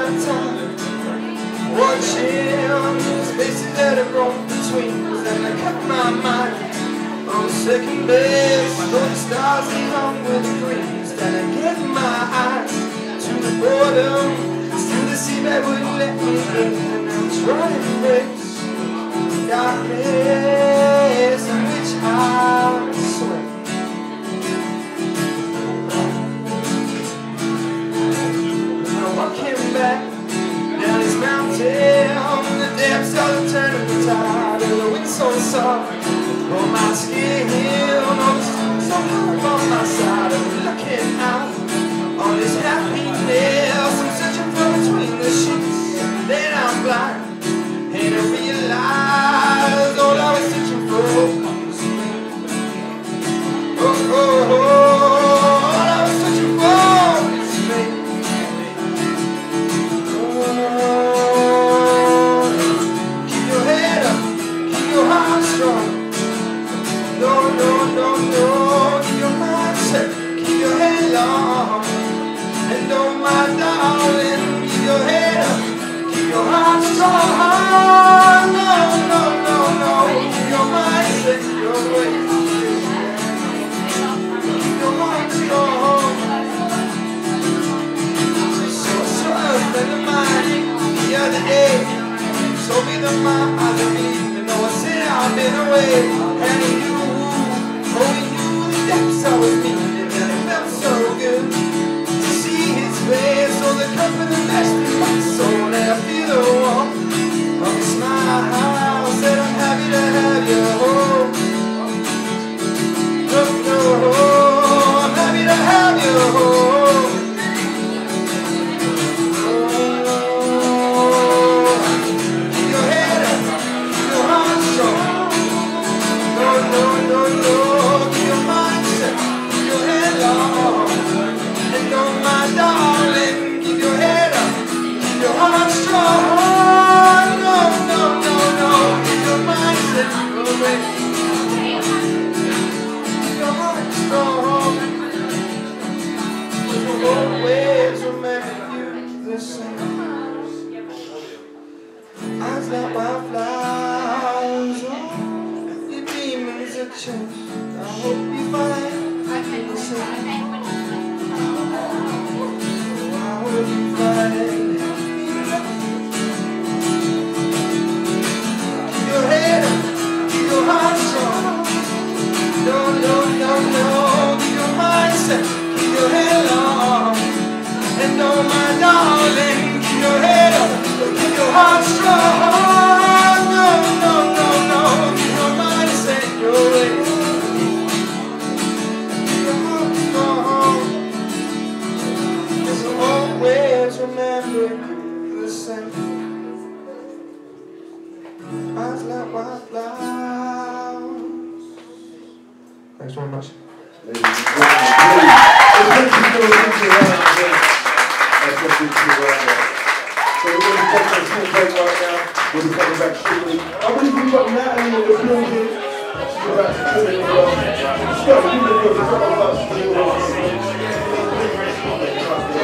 of time, watching the spaces that have grown between us, and I kept my mind on second base. Though the stars they hung with the breeze, then I gave my eyes to the boredom. Still the seabed wouldn't let me in, and I was running a race, darkness in which I swim. Walking back down this mountain, the depths of the turning tide, and the wind so soft on my skin, all the stars so hard on my side. I'm looking out on this happiness, I'm searching for between the sheets, and then I'm blind, and I realize all I was searching for was me. Oh, oh, oh, all I was searching for is me. No, no, no, no, keep your mind set, keep your head long, and oh my darling, keep your head up, keep your heart strong. No, no, no, no, keep your mind set, your way, keep your heart strong. So a friend of mine the other day told me that my eyes are even though I said I've been away, and he knew. Oh, he knew the depths I was meeting, and it felt so good to see his face, all the comfort and rest in my soul, and I feel the warmth of his smile. Said I'm happy to have you home. No, no, I'm happy to have you home. Oh, keep your head up, keep your heart strong. No, no, no, no. And oh my darling, keep your head up, keep your heart strong. No, no, no, no, keep your mind set away, keep your heart strong. We'll always remember you the same. Eyes like wildflowers, oh, your demons are changed. I hope you find the same. Keep your head up, keep your heart strong. No, no, no, no, keep your mind set, keep your head long. And oh my darling, keep your head up, keep your heart strong. No, no, no, no, keep your mind set, your way. Always remember the same. Eyes like wildflowers. Thanks very much. Ladies and so we're going to take a small break right now. We'll be coming back shortly. I believe we've got Natalie in the building. She's about to come in as well. Scott, you can go to all of us.